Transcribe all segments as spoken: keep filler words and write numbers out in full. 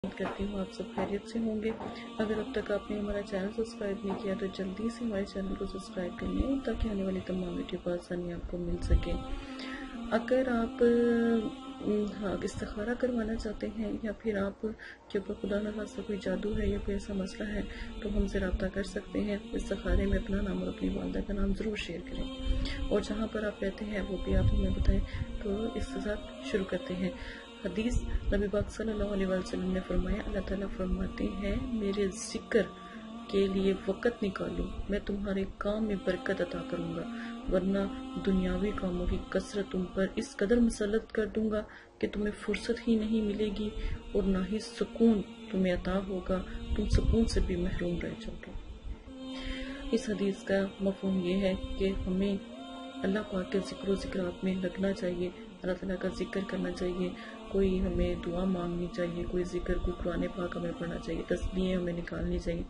امید کرتی ہوں آپ سب خیریت سے ہوں گے۔ اگر اب تک آپ نے ہمارا چینل سبسکرائب نہیں کیا تو جلدی سے ہمارے چینل کو سبسکرائب کر لیں تاکہ آنے والی تمام ویڈیو کو آسانی آپ کو مل سکے۔ اگر آپ استخارہ کروانا چاہتے ہیں یا پھر آپ کے اوپر خدا نہ خواستہ کوئی جادو ہے یا کوئی ایسا مسئلہ ہے تو ہم سے رابطہ کر سکتے ہیں۔ استخارے میں اپنا نام اور اپنی والدہ کا نام ضرور شیئر کریں اور جہاں پر آپ رہتے ہیں وہ بھی آپ ہمیں بتائیں۔ تو اس کے ساتھ شروع کرتے ہیں۔ حدیث نبی پاک صلی اللہ علیہ وسلم نے فرمایا، اللہ تعالیٰ فرماتے ہیں میرے ذکر کے لیے وقت نکالو، میں تمہارے کام میں برکت عطا کروں گا، ورنہ دنیاوی کاموں کی کثرت تم پر اس قدر مسلط کر دوں گا کہ تمہیں فرصت ہی نہیں ملے گی اور نہ ہی سکون تمہیں عطا ہوگا، تم سکون سے بھی محروم رہ جاؤ گے۔ اس حدیث کا مفہوم یہ ہے کہ ہمیں اللہ پاک کے ذکر و ذکرات میں لگنا چاہیے، اللہ تعالیٰ کا ذکر کرنا چاہیے، کوئی ہمیں دعا مانگنی چاہیے، کوئی ذکر، کوئی قرآن پاک ہمیں پڑھنا چاہیے، تسبیحیں ہمیں نکالنی چاہیے۔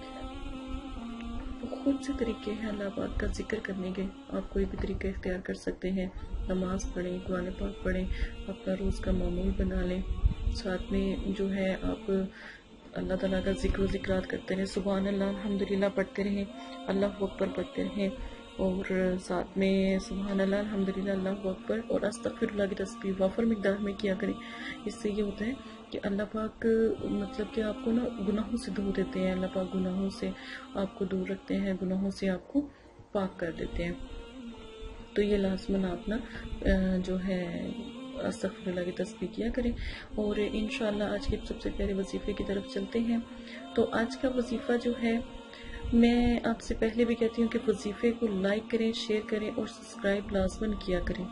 بہت سے طریقے ہیں اللہ پاک کا ذکر کرنے کے، آپ کوئی بھی طریقہ اختیار کر سکتے ہیں۔ نماز پڑھیں، قرآن پاک پڑھیں، اپنا روز کا معمول بنا لیں، ساتھ میں جو ہے آپ اللہ تعالیٰ کا ذکر و ذکرات کرتے رہیں، سبحان اللہ الحمدللہ پڑھتے رہیں، اللہ اکبر پڑھتے رہیں، اور ساتھ میں سبحان اللہ الحمدللہ اللہ اکبر اور استغفر اللہ کی تسبیح وافر مقدار میں کیا کریں۔ اس سے یہ ہوتا ہے کہ اللہ پاک مطلب کہ آپ کو نا گناہوں سے دھو دیتے ہیں، اللہ پاک گناہوں سے آپ کو دور رکھتے ہیں، گناہوں سے آپ کو پاک کر دیتے ہیں۔ تو یہ لازماً آپ نا جو ہے استغفر اللہ کی تسبیح کیا کریں۔ اور انشاءاللہ آج کے سب سے پہلے وظیفے کی طرف چلتے ہیں۔ تو آج کا وظیفہ جو ہے، میں آپ سے پہلے بھی کہتی ہوں کہ وظیفے کو لائک کریں، شیئر کریں اور سبسکرائب لازماً کیا کریں۔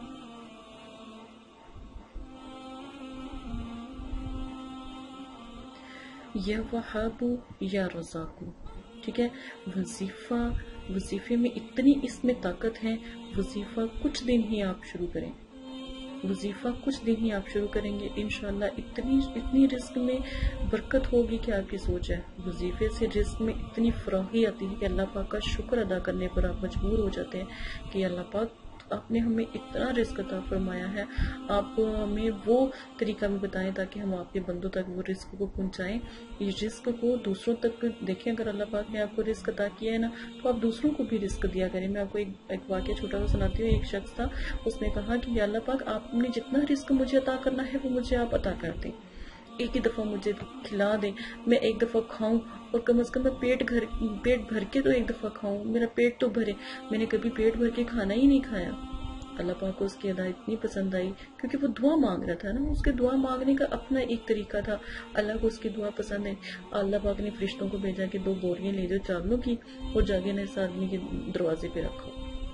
یا وہاب یا رزاق، ٹھیک ہے۔ وظیفہ وظیفے میں اتنی اس میں طاقت ہے، وظیفہ کچھ دن ہی آپ شروع کریں، وظیفہ کچھ دن ہی آپ شروع کریں گے، انشاءاللہ اتنی اتنی رزق میں برکت ہوگی کہ آپ کی سوچ ہے۔ وظیفے سے رزق میں اتنی فراخی آتی ہے کہ اللہ پاک کا شکر ادا کرنے پر آپ مجبور ہو جاتے ہیں کہ اللہ پاک آپ نے ہمیں اتنا رزق عطا فرمایا ہے، آپ ہمیں وہ طریقہ بھی بتائیں تاکہ ہم آپ کے بندوں تک وہ رزق کو پہنچائیں۔ یہ رزق کو دوسروں تک دیکھیں، اگر اللہ پاک نے آپ کو رزق عطا کیا ہے نا تو آپ دوسروں کو بھی رزق دیا کریں۔ میں آپ کو ایک, ایک واقعہ چھوٹا سا سناتی ہوں۔ ایک شخص تھا، اس نے کہا کہ یا اللہ پاک آپ نے جتنا رزق مجھے عطا کرنا ہے وہ مجھے آپ عطا کر دیں، ایک ہی دفعہ مجھے کھلا دیں، میں ایک دفعہ کھاؤں اور کم از کم میں پیٹ گھر پیٹ بھر کے تو ایک دفعہ کھاؤں، میرا پیٹ تو بھرے۔ میں نے کبھی پیٹ بھر کے کھانا ہی نہیں کھایا۔ اللہ پاک کو اس کی ادا اتنی پسند آئی کیونکہ وہ دعا مانگ رہا تھا نا، اس کے دعا مانگنے کا اپنا ایک طریقہ تھا، اللہ کو اس کی دعا پسند ہے۔ اللہ پاک نے فرشتوں کو بھیجا کہ دو بوریاں لے جاؤ چاولوں کی اور جاگے نے اس آدمی کے دروازے پہ رکھو۔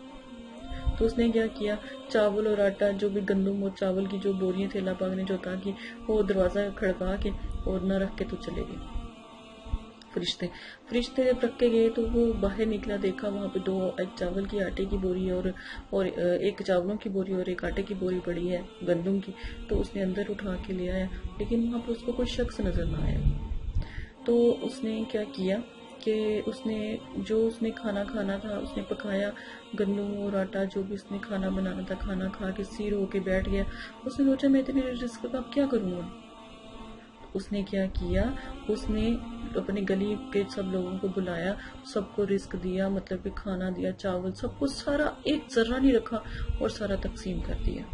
تو اس نے کیا کیا، چاول اور آٹا، جو بھی گندم اور چاول کی جو بوریاں تھے اللہ پاک نے جو عطا کی، وہ دروازہ کھڑکا کے اور نہ رکھ کے تو چلے گئے فرشتے فرشتے جب رکھ کے گئے تو وہ باہر نکلا، دیکھا وہاں پہ دو، ایک چاول کی آٹے کی بوری اور اور ایک چاولوں کی بوری اور ایک آٹے کی بوری پڑی ہے گندم کی۔ تو اس نے اندر اٹھا کے لے آیا، لیکن وہاں پہ اس کو کوئی شخص نظر نہ آیا۔ تو اس نے کیا کیا کہ اس نے جو اس نے کھانا کھانا تھا اس نے پکایا، گندم اور آٹا جو بھی اس نے کھانا بنانا تھا، کھانا کھا کے سیر ہو کے بیٹھ گیا۔ اس نے سوچا میں اتنے رزق کا اب کیا کروں گا۔ اس نے کیا کیا، اس نے اپنے گلی کے سب لوگوں کو بلایا، سب کو رزق دیا، مطلب کہ کھانا دیا، چاول، سب کو، سارا ایک ذرہ نہیں رکھا اور سارا تقسیم کر دیا۔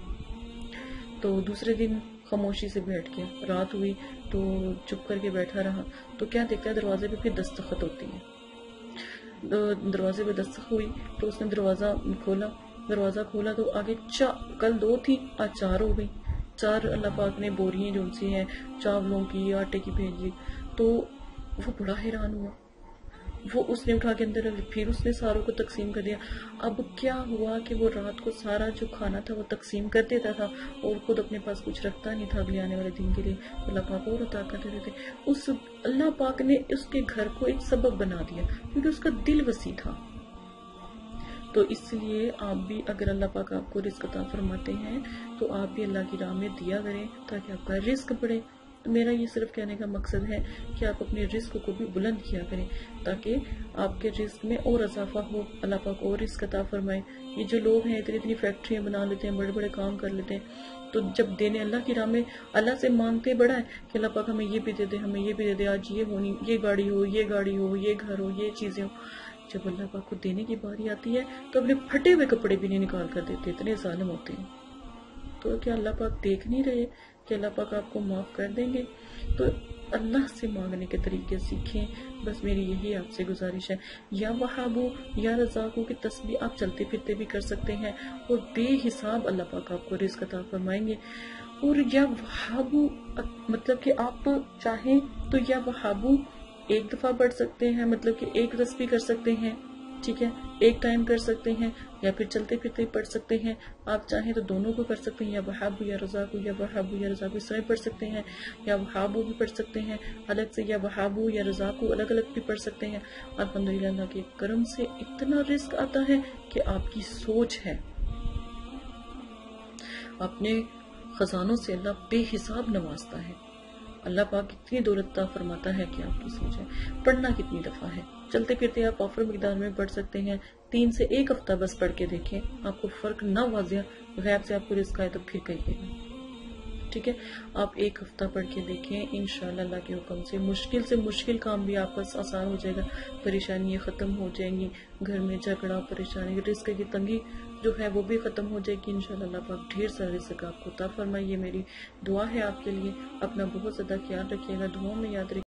تو دوسرے دن خاموشی سے بیٹھ گیا، رات ہوئی تو چپ کر کے بیٹھا رہا، تو کیا دیکھتا ہے دروازے پہ پھر دستخط ہوتی ہے۔ دروازے پہ دستخط ہوئی تو اس نے دروازہ کھولا، دروازہ کھولا تو آگے چا کل دو تھی آج چار ہو گئی، چار اللہ پاک نے بوریاں جو سی ہیں چاولوں کی، آٹے کی بھیجی۔ تو وہ بڑا حیران ہوا، وہ اس نے اٹھا کے اندر، پھر اس نے ساروں کو تقسیم کر دیا۔ اب کیا ہوا کہ وہ رات کو سارا جو کھانا تھا وہ تقسیم کر دیتا تھا اور خود اپنے پاس کچھ رکھتا نہیں تھا اگلے آنے والے دن کے لیے، اللہ پاک اور عطا کر دیتے تھے۔ اس اللہ پاک نے اس کے گھر کو ایک سبب بنا دیا کیونکہ اس کا دل وسیع تھا۔ تو اس لیے آپ بھی اگر اللہ پاک آپ کو رزق عطا فرماتے ہیں تو آپ بھی اللہ کی راہ میں دیا کریں تاکہ آپ کا رزق بڑھے۔ تو میرا یہ صرف کہنے کا مقصد ہے کہ آپ اپنے رزق کو بھی بلند کیا کریں تاکہ آپ کے رزق میں اور اضافہ ہو، اللہ پاک اور رزق عطا فرمائے۔ یہ جو لوگ ہیں اتنی اتنی فیکٹریاں بنا لیتے ہیں، بڑے بڑے کام کر لیتے ہیں، تو جب دینے اللہ کی راہ میں اللہ سے مانگتے بڑا ہے کہ اللہ پاک ہمیں یہ بھی دے دے، ہمیں یہ بھی دے دے، آج یہ ہونی، یہ گاڑی ہو، یہ گاڑی ہو، یہ گھر ہو، یہ چیزیں ہو، جب اللہ پاک کو دینے کی باری آتی ہے تو اپنے پھٹے ہوئے کپڑے بھی نہیں نکال کر دیتے، اتنے ظالم ہوتے ہیں۔ تو کیا اللہ پاک دیکھ نہیں رہے کہ اللہ پاک آپ کو معاف کر دیں گے؟ تو اللہ سے مانگنے کے طریقے سیکھیں، بس میری یہی آپ سے گزارش ہے۔ یا وہابو یا رزاقو کی تسبیح آپ چلتے پھرتے بھی کر سکتے ہیں اور بے حساب اللہ پاک آپ کو رزق عطا فرمائیں گے۔ اور یا وہابو مطلب کہ آپ چاہیں تو یا وہابو ایک دفعہ پڑھ سکتے ہیں، مطلب کہ ایک تسبیح کر سکتے ہیں، ٹھیک ہے، ایک ٹائم کر سکتے ہیں، یا پھر چلتے پھرتے پڑھ سکتے ہیں۔ آپ چاہیں تو دونوں کو کر سکتے ہیں، یا وہابو یا رزاقو، یا وہابو یا رزاقو اس طرح پڑھ سکتے ہیں، یا وہابو بھی پڑھ سکتے ہیں الگ سے، یا وہابو یا رزاقو الگ الگ بھی پڑھ سکتے ہیں۔ الحمدللہ اللہ کے کرم سے اتنا رزق آتا ہے کہ آپ کی سوچ ہے، اپنے خزانوں سے اللہ بے حساب نوازتا ہے۔ اللہ پاک اتنی دولت عطا فرماتا ہے کہ آپ کی سوچ ہے۔ پڑھنا کتنی دفعہ ہے؟ چلتے پھرتے آپ آفر مقدار میں پڑھ سکتے ہیں، تین سے ایک ہفتہ بس پڑھ کے دیکھیں، آپ کو فرق نہ واضح غیب سے آپ کو رزق آئے تو پھر کہیے گا، ٹھیک ہے؟ آپ ایک ہفتہ پڑھ کے دیکھیں، انشاءاللہ اللہ کے حکم سے مشکل سے مشکل کام بھی آپ کا آسان ہو جائے گا، پریشانیاں ختم ہو جائیں گی، گھر میں جھگڑا پریشانی رزق کی تنگی جو ہے وہ بھی ختم ہو جائے گی انشاءاللہ۔ اللہ پاک ڈھیر سارا رزق آپ کو عطا فرمائے، یہ میری دعا ہے آپ کے لیے۔ اپنا بہت زیادہ خیال رکھیے گا، دعاؤں میں یاد رکھیے